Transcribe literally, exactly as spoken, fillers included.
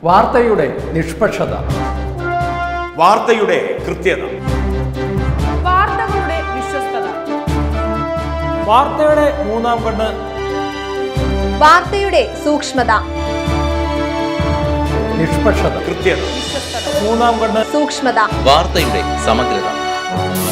വാർത്തയുടെ നിഷ്പക്ഷത, വാർത്തയുടെ കൃത്യത, വാർത്തകളുടെ വിശ്വസ്തത, വാർത്തയുടെ മൂന്നാം കണ്ണ്, വാർത്തയുടെ സൂക്ഷ്മത, നിഷ്പക്ഷത, കൃത്യത, വിശ്വസ്തത, മൂന്നാം കണ്ണ്, സൂക്ഷ്മത, വാർത്തയുടെ സമഗ്രത.